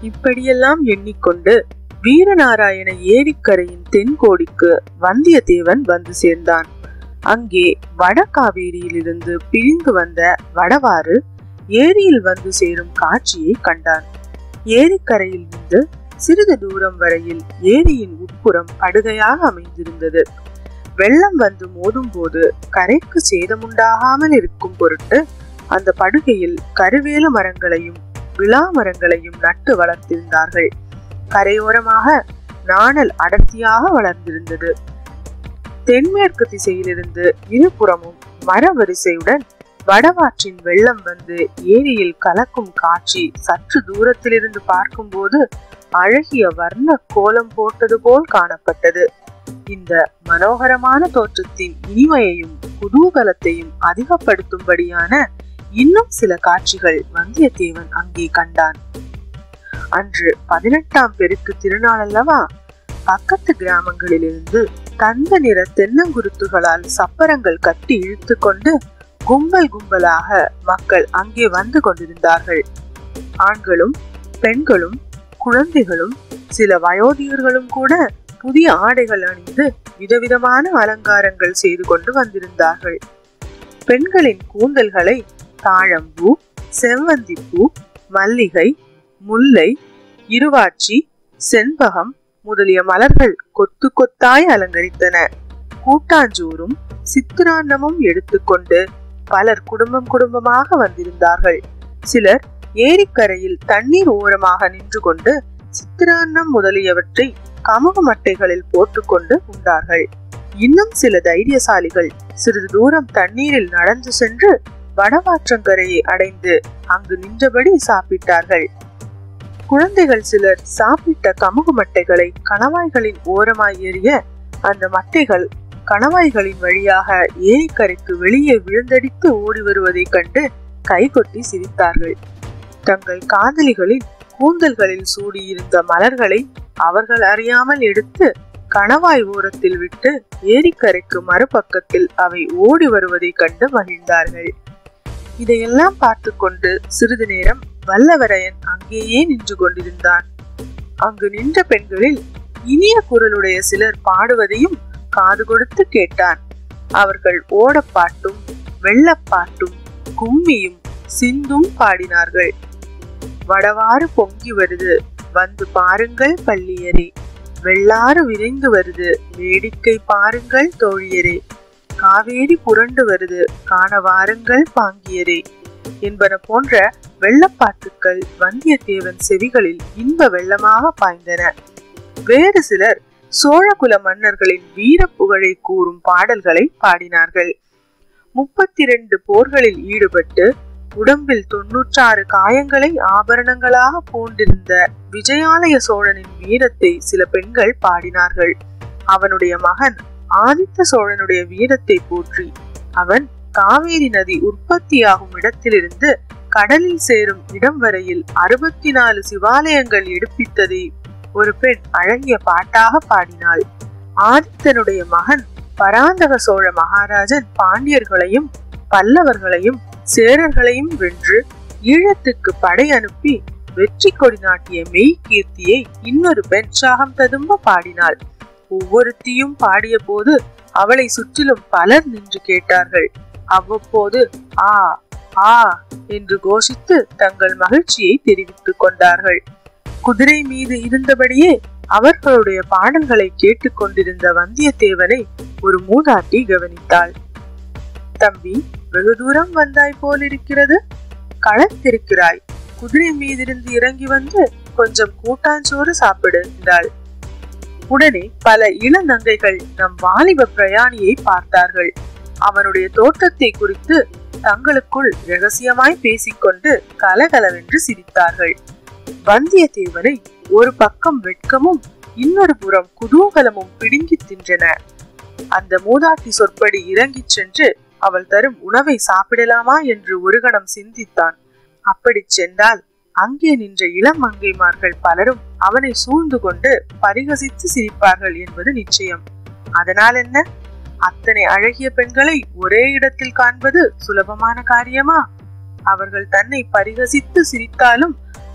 இப்படியெல்லாம் எண்ணிக்கொண்டு வீரநாராயண ஏரிக்கரையின் தென்கோடிக்கு வந்தியத்தேவன் வந்து சேர்ந்தான். அங்கே வடகாவேரியிலிருந்து பிரிந்து வந்த வடவாறு ஏரியில் வந்து சேரும் காட்சியை கண்டான். ஏரிக்கரையில் இருந்து சிறிது தூரம் வரையில் ஏரியின் உட்புறம் படுகையாக அமைந்திருந்தது. வெள்ளம் வந்து மோதும் போது கரைக்கு சேதமுண்டாகாமல் இருக்கும் பொருட்டு அந்த படுகையில் கருவேல மரங்களையும் விழா மரங்களையும் நட்டு வளர்த்திருந்தார்கள். கரையோரமாக நாணல் அடர்த்தியாக வளர்ந்திருந்தது. தென்மேற்கு திசையிலிருந்து இருபுறமும் மர வரிசையுடன் வடவாற்றின் வெள்ளம் வந்து ஏரியில் கலக்கும் காட்சி சற்று தூரத்திலிருந்து பார்க்கும்போது அழகிய வர்ண கோலம் போட்டது போல் காணப்பட்டது. இந்த மனோகரமான தோற்றத்தின் இனிமையையும் குதூகலத்தையும் அதிகப்படுத்தும்படியான இன்னும் சில காட்சிகள் வந்தியத்தேவன் அங்கே கண்டான். அன்று 18ஆம் பெருக்கு திருநாள் அல்லவா? பக்கத்து கிராமங்களிலிருந்து தந்த நிற தென்னங்குருத்துகளால் சப்பரங்கள் கட்டி இழுத்து கொண்டு கும்பல் கும்பலாக மக்கள் அங்கே வந்து கொண்டிருந்தார்கள். ஆண்களும் பெண்களும் குழந்தைகளும் சில வயோதிகர்களும் கூட புதிய ஆடைகள் அணிந்து விதவிதமான அலங்காரங்கள் செய்து கொண்டு வந்திருந்தார்கள். பெண்களின் கூந்தல்களை தாழம்பூ, செவ்வந்திப்பூ, மல்லிகை, முல்லை, இருவாட்சி, செண்பகம் முதலிய மலர்கள் கொத்து கொத்தாய் அலங்கரித்தன. கூட்டாஞ்சோறும் சித்திரான்னமும் எடுத்துக்கொண்டு பலர் குடும்பமாக வந்திருந்தார்கள். சிலர் ஏரிக்கரையில் தண்ணீர் ஓரமாக நின்று கொண்டு சித்திரான்னம் முதலியவற்றை கமுகு மட்டைகளில் போட்டுக்கொண்டு உண்டார்கள். இன்னும் சில தைரியசாலிகள் சிறிது தூரம் தண்ணீரில் நடந்து சென்று வடவாற்றங்கரையை அடைந்து அங்கு நின்றபடி சாப்பிட்டார்கள். குழந்தைகள் சிலர் சாப்பிட்ட கமுகு மட்டைகளை கணவாய்களின் ஓரமாய் எறிய அந்த மட்டைகள் கணவாய்களின் வழியாக ஏரிக்கரைக்கு வெளியே விழுந்தடித்து ஓடி வருவதை கண்டு கைகொட்டி சிரித்தார்கள். தங்கள் காதலிகளின் கூந்தல்களில் சூடியிருந்த மலர்களை அவர்கள் அறியாமல் எடுத்து கணவாய் ஓரத்தில் விட்டு ஏரிக்கரைக்கு மறுபக்கத்தில் அவை ஓடி வருவதை கண்டு மகிழ்ந்தார்கள். இதையெல்லாம் பார்த்து கொண்டு சிறிது நேரம் வல்லவரையன் அங்கேயே நின்று கொண்டிருந்தான். அங்கு நின்ற பெண்களில் இனிய குரலுடைய சிலர் பாடுவதையும் காது கொடுத்து கேட்டான். அவர்கள் ஓடப்பாட்டும் வெள்ளப்பாட்டும் கும்மியும் சிந்தும் பாடினார்கள். வடவாறு பொங்கி வருது வந்து பாருங்கள் பள்ளியரே, வெள்ளாறு விரைந்து வருது வேடிக்கை பாருங்கள் தோழியரே, காவேரி புரண்டு வருது காண வாருங்கள் பாங்கியரே என்பன போன்ற வெள்ளப்பாட்டுக்கள் வந்தியத்தேவன் செவிகளில் இன்ப வெள்ளமாக பாய்ந்தன. வேறு சிலர் சோழகுல மன்னர்களின் வீர புகழை கூறும் பாடல்களை பாடினார்கள். 32 போர்களில் ஈடுபட்டு உடம்பில் 96 காயங்களை ஆபரணங்களாக பூண்டிருந்த விஜயாலய சோழனின் வீரத்தை சில பெண்கள் பாடினார்கள். அவனுடைய மகன் ஆதித்த சோழனுடைய வீரத்தை போற்றி அவன் காவேரி நதி உற்பத்தியாகும் இடத்திலிருந்து கடலில் சேரும் இடம் வரையில் 64 சிவாலயங்கள் எடுப்பித்ததை ஒரு பெண் அழகிய பாட்டாக பாடினாள். ஆதித்தனுடைய மகன் பராந்தக சோழ மகாராஜன் பாண்டியர்களையும் பல்லவர்களையும் சேரர்களையும் வென்று ஈழத்துக்கு படை அனுப்பி வெற்றி கொடி நாட்டிய மெய் கீர்த்தியை இன்னொரு பெண் உற்சாகம் ததும்ப பாடினாள். ஒவ்வொருத்தியும் பாடிய போது அவளை சுற்றிலும் பலர் நின்று கேட்டார்கள். அவ்வப்போது ஆ ஆ என்று கோஷித்து தங்கள் மகிழ்ச்சியை தெரிவித்துக் கொண்டார்கள். குதிரை மீது இருந்தபடியே அவர்களுடைய பாடல்களை கேட்டுக்கொண்டிருந்த வந்தியத்தேவனை ஒரு மூதாட்டி கவனித்தாள். தம்பி, வெகு தூரம் வந்தாய் போலிருக்கிறது, களைத்திருக்கிறாய். குதிரை மீதிருந்து இறங்கி வந்து கொஞ்சம் கூட்டாஞ்சோறு சாப்பிடு என்றாள். உடனே பல இளநங்கைகள் நம் வாலிப பிரயாணியை பார்த்தார்கள். அவனுடைய தோற்றத்தை குறித்து தங்களுக்குள் ரகசியமாய் பேசிக்கொண்டு கலகலவென்று சிரித்தார்கள். வந்தியத்தேவனை ஒரு பக்கம் வெட்கமும் இன்னொரு புறம் குதூகலமும் பிடுங்கி தின்றன. அந்த மூதாட்டி சொற்படி இறங்கி சென்று அவள் தரும் உணவை சாப்பிடலாமா என்று ஒரு கணம் சிந்தித்தான். அப்படி சென்றால் அங்கே நின்ற இளம் மங்கைமார்கள் பலரும் அவனை சூழ்ந்து கொண்டு பரிகசித்து சிரிப்பார்கள் என்பது நிச்சயம். அதனால் என்ன, அத்தனை அழகிய பெண்களை ஒரே இடத்தில் காண்பது சுலபமான காரியமா? அவர்கள் தன்னை பரிகசித்து சிரித்தாலும்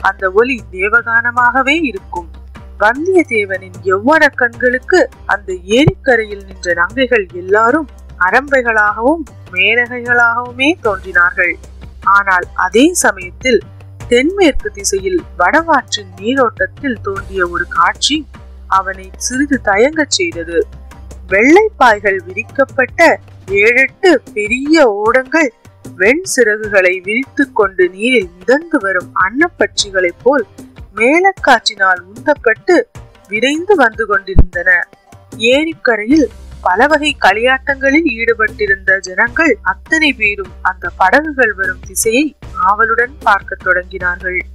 அந்த ஒலி தேவகானமாகவே இருக்கும். வந்தியத்தேவனின் யௌவன கண்களுக்கு அந்த ஏரிக்கரையில் நின்ற நங்கைகள் எல்லாரும் அரம்பைகளாகவும் மேனகைகளாகவுமே தோன்றினார்கள். ஆனால் அதே சமயத்தில் தென்மேற்கு திசையில் வடவாற்றின் நீரோட்டத்தில் தோன்றிய ஒரு காட்சி அவனை சிறிது தயங்கச் செய்தது. வெள்ளைப்பாய்கள் விரிக்கப்பட்ட 7-8 பெரிய ஓடங்கள் வெண் சிறகுகளை விரித்து கொண்டு நீரில் மிதந்து வரும் அன்னப்பட்சிகளைப் போல் மேலக்காற்றினால் உந்தப்பட்டு விரைந்து வந்து கொண்டிருந்தன. ஏரிக்கரையில் பல வகை களியாட்டங்களில் ஈடுபட்டிருந்த ஜனங்கள் அத்தனை பேரும் அந்த படகுகள் வரும் திசையை ஆவலுடன் பார்க்க தொடங்கினார்கள்.